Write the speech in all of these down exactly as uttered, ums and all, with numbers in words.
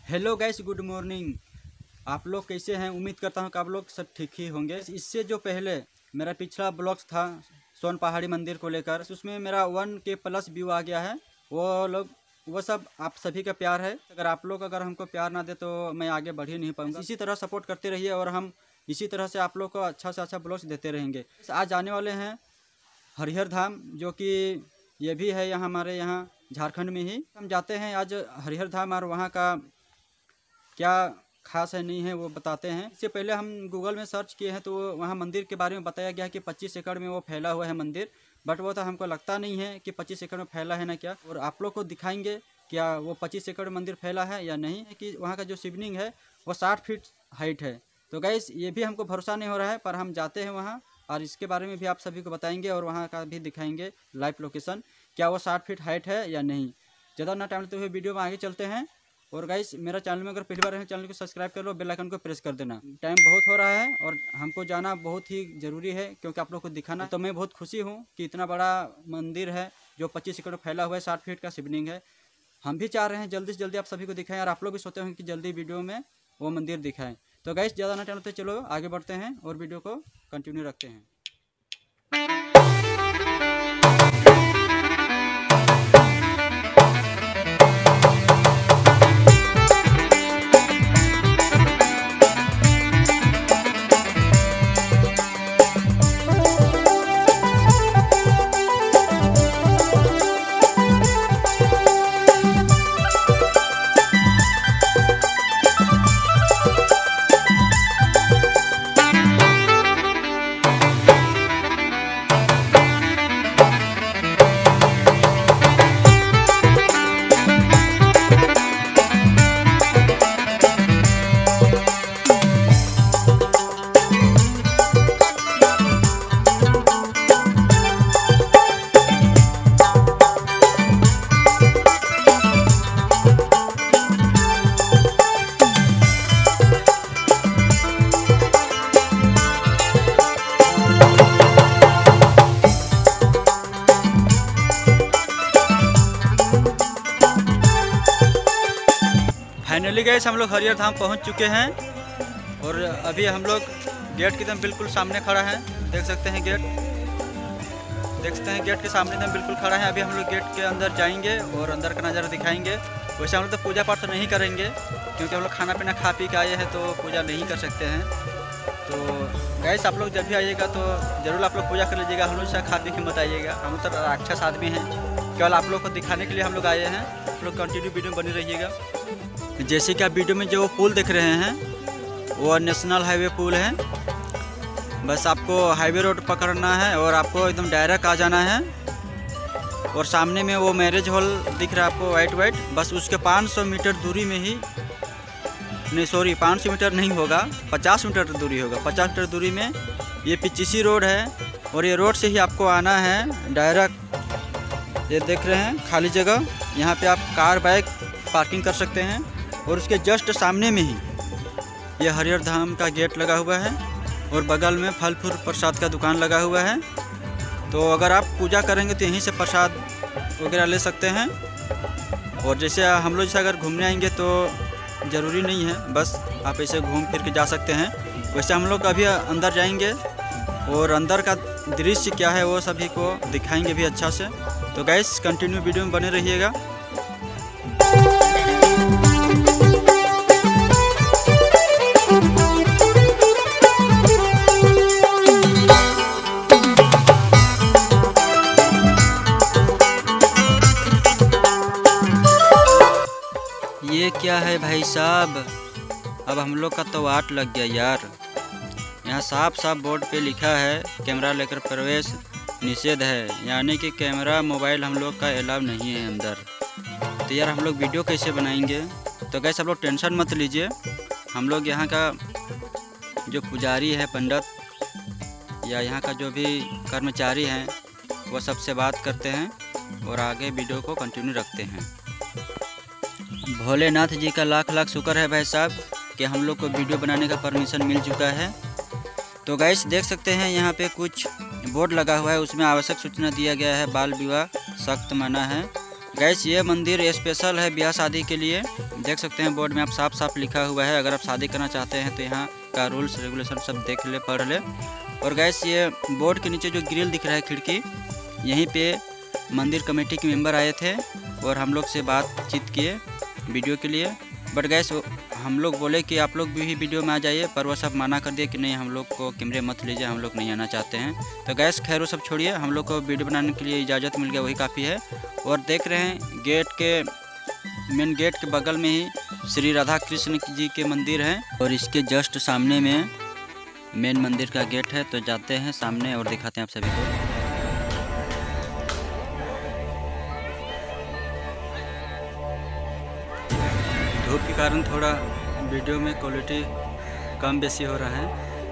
Hello guys, good morning. आप लोग कैसे हैं? उम्मीद करता हूं कि आप लोग सब ठीक ही होंगे। इससे जो पहले मेरा पिछला ब्लॉग था सोन पहाड़ी मंदिर को लेकर, उसमें मेरा वन के प्लस व्यू आ गया है। वो लोग वो सब आप सभी का प्यार है। अगर आप लोग अगर हमको प्यार ना दे तो मैं आगे बढ़ ही नहीं पाऊंगा। इसी तरह सपोर्ट करते रहिए और हम इसी तरह से आप लोग को अच्छा से अच्छा ब्लॉग्स देते रहेंगे। आज आने वाले हैं हरिहर धाम, जो कि ये भी है यहाँ हमारे यहाँ झारखंड में ही। हम जाते हैं आज हरिहर धाम और वहाँ का क्या खास है नहीं है वो बताते हैं। इससे पहले हम गूगल में सर्च किए हैं तो वहाँ मंदिर के बारे में बताया गया है कि पच्चीस एकड़ में वो फैला हुआ है मंदिर, बट वो तो हमको लगता नहीं है कि पच्चीस एकड़ में फैला है ना क्या। और आप लोग को दिखाएंगे क्या वो पच्चीस एकड़ मंदिर फैला है या नहीं, कि वहाँ का जो शिवलिंग है वो साठ फीट हाइट है। तो गाइस ये भी हमको भरोसा नहीं हो रहा है, पर हम जाते हैं वहाँ और इसके बारे में भी आप सभी को बताएंगे और वहाँ का भी दिखाएंगे लाइव लोकेशन, क्या वो साठ फीट हाइट है या नहीं। ज़्यादा ना टाइम लेते हुए वीडियो में आगे चलते हैं। और गाइस मेरा चैनल में अगर पहली बार है चैनल को सब्सक्राइब कर लो, बेल आइकन को प्रेस कर देना। टाइम बहुत हो रहा है और हमको जाना बहुत ही ज़रूरी है क्योंकि आप लोग को दिखाना। तो मैं बहुत खुशी हूँ कि इतना बड़ा मंदिर है जो पच्चीस एकड़ में फैला हुआ है, साठ फीट का शिवलिंग है। हम भी चाह रहे हैं जल्दी से जल्दी आप सभी को दिखाएं और आप लोग भी सोचते हैं कि जल्दी वीडियो में वो मंदिर दिखाएँ। तो गाइस ज़्यादा ना टाइम लेते चलो आगे बढ़ते हैं और वीडियो को कंटिन्यू रखते हैं। फाइनली गए हम लोग हरिहर धाम पहुंच चुके हैं और अभी हम लोग गेट के एकदम बिल्कुल सामने खड़ा है। देख सकते हैं गेट देख सकते हैं गेट के सामने एकदम बिल्कुल खड़ा है। अभी हम लोग गेट के अंदर जाएंगे और अंदर का नज़ारा दिखाएंगे। वैसे हम लोग तो पूजा पाठ तो नहीं करेंगे क्योंकि हम लोग खाना पीना खा पी के आए हैं तो पूजा नहीं कर सकते हैं। तो गाइस आप लोग जब भी आइएगा तो ज़रूर आप लोग पूजा कर लीजिएगा। हम लोग से खा पी के मत आइएगा, हम तो राक्षस आदमी हैं। केवल आप लोग को दिखाने के लिए हम लोग आए हैं। आप लोग कंटिन्यू वीडियो में बनी रहिएगा। जैसे कि आप वीडियो में जो पुल देख रहे हैं वो नेशनल हाईवे पुल है। बस आपको हाईवे रोड पकड़ना है और आपको एकदम डायरेक्ट आ जाना है। और सामने में वो मैरिज हॉल दिख रहा है आपको वाइट वाइट, बस उसके पाँच सौ मीटर दूरी में ही, नहीं सॉरी पाँच सौ मीटर नहीं होगा, पचास मीटर दूरी होगा। पचास मीटर दूरी में ये पिचिसी रोड है और ये रोड से ही आपको आना है डायरेक्ट। ये देख रहे हैं खाली जगह, यहाँ पे आप कार बाइक पार्किंग कर सकते हैं। और उसके जस्ट सामने में ही ये हरिहर धाम का गेट लगा हुआ है और बगल में फल फूल प्रसाद का दुकान लगा हुआ है। तो अगर आप पूजा करेंगे तो यहीं से प्रसाद वगैरह ले सकते हैं। और जैसे हम लोग जैसे अगर घूमने आएंगे तो ज़रूरी नहीं है, बस आप ऐसे घूम फिर के जा सकते हैं। वैसे हम लोग अभी अंदर जाएंगे और अंदर का दृश्य क्या है वो सभी को दिखाएंगे भी अच्छा से। तो गाइस कंटिन्यू वीडियो में बने रहिएगा। ये क्या है भाई साहब, अब हम लोग का तो वाट लग गया यार। यहाँ साफ साफ बोर्ड पे लिखा है कैमरा लेकर प्रवेश निषेध है, यानी कि कैमरा मोबाइल हम लोग का अलाउ नहीं है अंदर। तो यार हम लोग वीडियो कैसे बनाएंगे। तो गैस आप लोग टेंशन मत लीजिए, हम लोग यहाँ का जो पुजारी है पंडित या यहाँ का जो भी कर्मचारी हैं वो सबसे बात करते हैं और आगे वीडियो को कंटिन्यू रखते हैं। भोलेनाथ जी का लाख लाख शुक्र है भाई साहब कि हम लोग को वीडियो बनाने का परमिशन मिल चुका है। तो गाइस देख सकते हैं यहाँ पे कुछ बोर्ड लगा हुआ है, उसमें आवश्यक सूचना दिया गया है, बाल विवाह सख्त मना है। गैस ये मंदिर स्पेशल है ब्याह शादी के लिए। देख सकते हैं बोर्ड में आप साफ साफ लिखा हुआ है। अगर आप शादी करना चाहते हैं तो यहाँ का रूल्स रेगुलेशन सब देख ले, पढ़ ले। और गैस ये बोर्ड के नीचे जो ग्रिल दिख रहा है खिड़की, यहीं पे मंदिर कमेटी के मेंबर आए थे और हम लोग से बातचीत किए वीडियो के लिए। बट गैस हम लोग बोले कि आप लोग भी वीडियो में आ जाइए, पर वो सब मना कर दिए कि नहीं, हम लोग को कैमरे मत लीजिए, हम लोग नहीं आना चाहते हैं। तो गैस खैर वो सब छोड़िए, हम लोग को वीडियो बनाने के लिए इजाज़त मिल गया, वही काफ़ी है। और देख रहे हैं गेट के मेन गेट के बगल में ही श्री राधा कृष्ण जी के मंदिर हैं और इसके जस्ट सामने में मेन मंदिर का गेट है। तो जाते हैं सामने और दिखाते हैं आप सभी को। धूप के कारण थोड़ा वीडियो में क्वालिटी कम बेसी हो रहा है,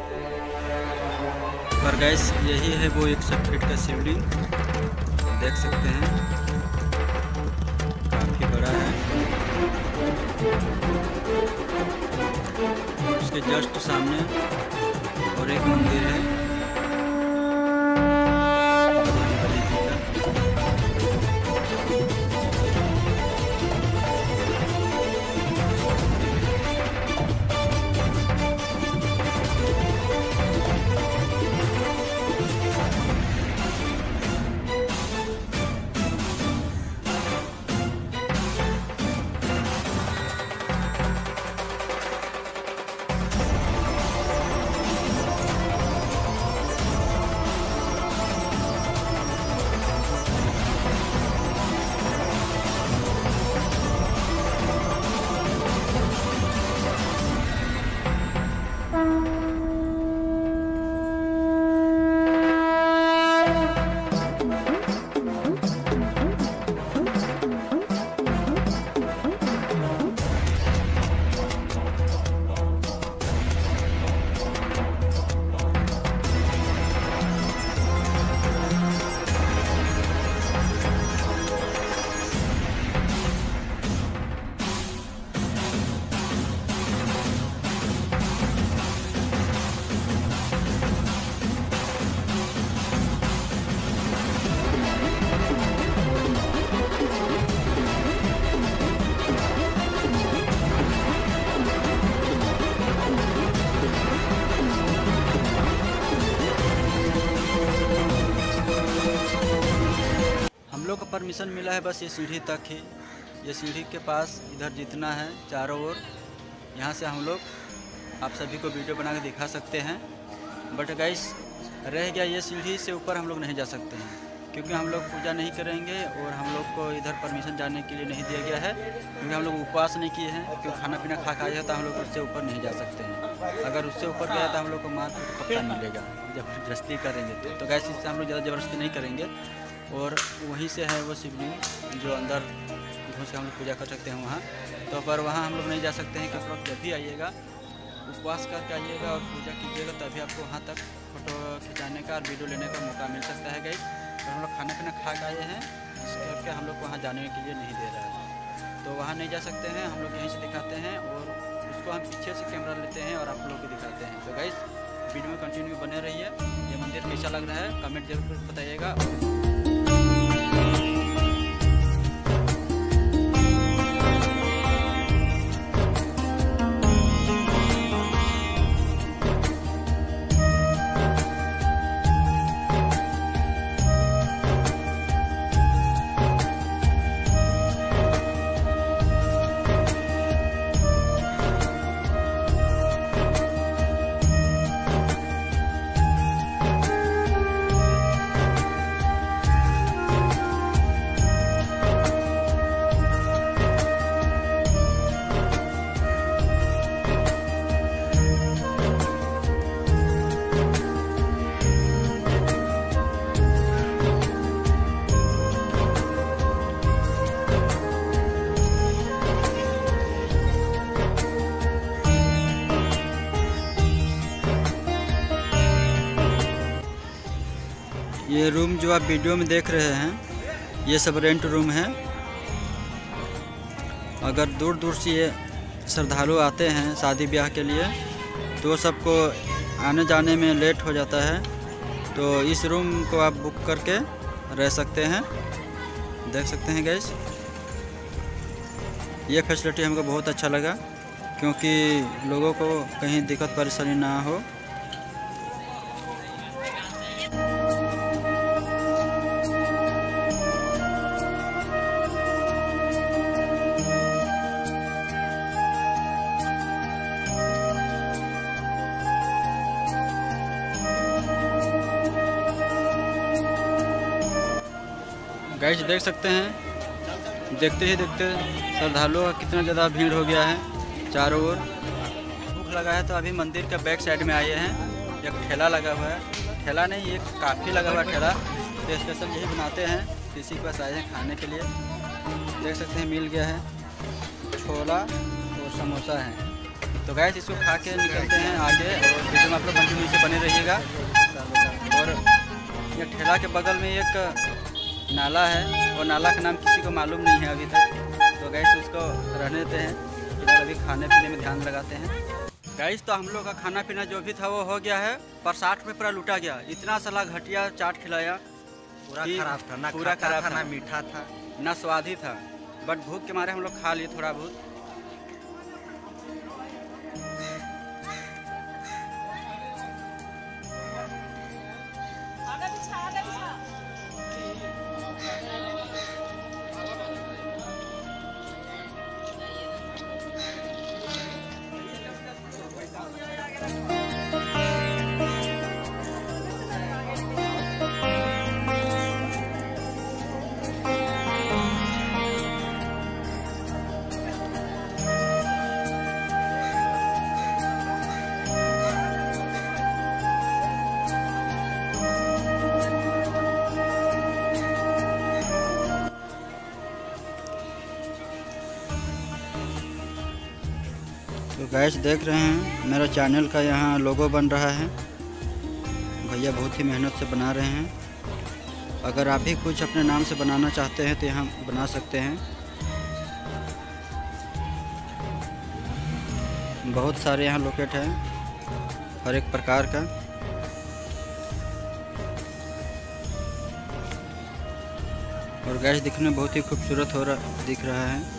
पर गैस यही है वो एक सौ फीट का शिवलिंग, देख सकते हैं काफ़ी बड़ा है। उसके जस्ट सामने और एक मंदिर है लोग को परमिशन मिला है बस ये सीढ़ी तक ही। ये सीढ़ी के पास इधर जितना है चारों ओर, यहाँ से हम लोग आप सभी को वीडियो बना के दिखा सकते हैं। बट गाइस रह गया ये सीढ़ी से ऊपर हम लोग नहीं जा सकते हैं, क्योंकि हम लोग पूजा नहीं करेंगे और हम लोग को इधर परमिशन जाने के लिए नहीं दिया गया है, क्योंकि हम लोग उपवास नहीं किए हैं। क्योंकि खाना पीना खा खाया तो हम लोग उससे ऊपर नहीं जा सकते हैं। अगर उससे ऊपर गया तो हम लोग को मार पक्का मिलेगा जबरदस्ती करेंगे तो। तो गैस इससे हम लोग ज़्यादा ज़बरदस्ती नहीं करेंगे। और वहीं से है वो शिवलिंग जो अंदर घुस के हम लोग पूजा कर सकते हैं वहाँ। तो पर वहाँ हम लोग नहीं जा सकते हैं, क्योंकि आप जब भी आइएगा उपवास करके आइएगा और पूजा कीजिएगा, तभी आपको वहाँ तक फ़ोटो खिंचाने का और वीडियो लेने का मौका मिल सकता है गाइस। तो हम लोग खाना पीना खा के आए हैं, इस करके हम लोग वहाँ जाने के लिए नहीं दे रहा है। तो वहाँ नहीं जा सकते हैं, हम लोग यहीं से दिखाते हैं और उसको हम पीछे से कैमरा लेते हैं और आप लोग को दिखाते हैं। तो गाइस वीडियो में कंटिन्यू बने रहिए। ये मंदिर कैसा लग रहा है कमेंट जरूर बताइएगा। ये रूम जो आप वीडियो में देख रहे हैं ये सब रेंट रूम है। अगर दूर दूर से ये श्रद्धालु आते हैं शादी ब्याह के लिए तो सबको आने जाने में लेट हो जाता है, तो इस रूम को आप बुक करके रह सकते हैं। देख सकते हैं गाइस। ये फैसिलिटी हमको बहुत अच्छा लगा, क्योंकि लोगों को कहीं दिक्कत परेशानी ना हो। गाइस देख सकते हैं, देखते ही देखते श्रद्धालुओं का कितना ज़्यादा भीड़ हो गया है चारों ओर। भूख लगा है तो अभी मंदिर के बैक साइड में आए हैं। एक ठेला लगा हुआ है, ठेला नहीं एक काफ़ी लगा हुआ है ठेला, तो स्पेशल यही बनाते हैं, किसी के पास आए हैं खाने के लिए। देख सकते हैं मिल गया है छोला और समोसा है। तो गाइस इसको खा के निकलते हैं आगे, और वीडियो में आप लोग कंटिन्यू से बने रहिएगा। और ये ठेला के बगल में एक नाला है, और नाला का नाम किसी को मालूम नहीं है अभी तक, तो गाइस उसको रहने देते हैं। फिलहाल अभी खाने पीने में ध्यान लगाते हैं। गाइस तो हम लोग का खाना पीना जो भी था वो हो गया है, पर साठ में पूरा लूटा गया। इतना साला घटिया चाट खिलाया, पूरा खराब था, ना पूरा खराब था, ना मीठा था, ना स्वाद ही था। बट भूख के मारे हम लोग खा लिए थोड़ा बहुत। तो गैस देख रहे हैं मेरा चैनल का यहाँ लोगो बन रहा है। भैया बहुत ही मेहनत से बना रहे हैं। अगर आप भी कुछ अपने नाम से बनाना चाहते हैं तो यहाँ बना सकते हैं। बहुत सारे यहाँ लोकेट हैं हर एक प्रकार का। और गैस दिखने में बहुत ही खूबसूरत हो रहा दिख रहा है।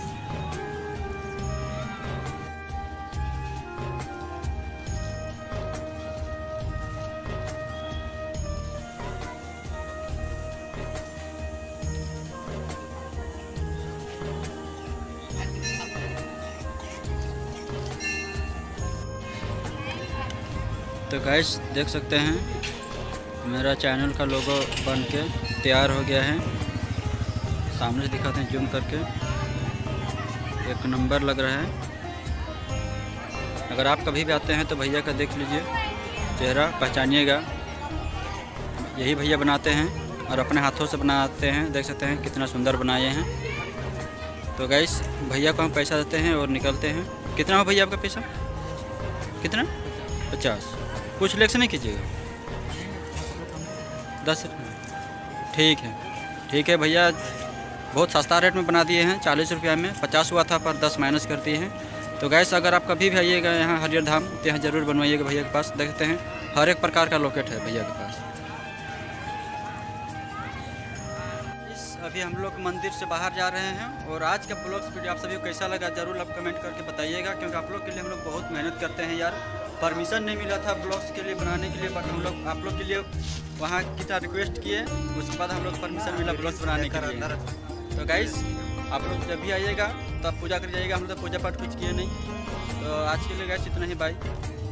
तो गाइस देख सकते हैं मेरा चैनल का लोगो बन के तैयार हो गया है। सामने से दिखाते हैं जूम करके, एक नंबर लग रहा है। अगर आप कभी भी आते हैं तो भैया का देख लीजिए चेहरा, पहचानिएगा। यही भैया बनाते हैं और अपने हाथों से बनाते हैं। देख सकते हैं कितना सुंदर बनाए हैं। तो गाइस भैया को हम पैसा देते हैं और निकलते हैं। कितना हो भैया आपका पैसा? कितना? पचास। कुछ लेक्स नहीं कीजिएगा? दस। ठीक है ठीक है भैया, बहुत सस्ता रेट में बना दिए हैं। चालीस रुपया में पचास हुआ था, पर दस माइनस कर दिए हैं। तो गैस अगर आप कभी भी आइएगा यहाँ हरियर धाम तो यहाँ ज़रूर बनवाइएगा भैया के पास। देखते हैं हर एक प्रकार का लोकेट है भैया के पास। अभी हम लोग मंदिर से बाहर जा रहे हैं, और आज का ब्लॉग्स वीडियो आप सभी को कैसा लगा ज़रूर आप कमेंट करके बताइएगा, क्योंकि आप लोग के लिए हम लोग बहुत मेहनत करते हैं यार। परमिशन नहीं मिला था ब्लॉग्स के लिए बनाने के लिए, बट हम लोग आप लोग के लिए वहाँ कितना रिक्वेस्ट किए, उसके बाद हम लोग परमिशन मिला ब्लॉग्स बनाने के लिए। तो गाइस आप लोग जब भी आइएगा तो आप पूजा कर जाइएगा। हम लोग तो पूजा पाठ कुछ किए नहीं। तो आज के लिए गाइस इतना ही, बाय।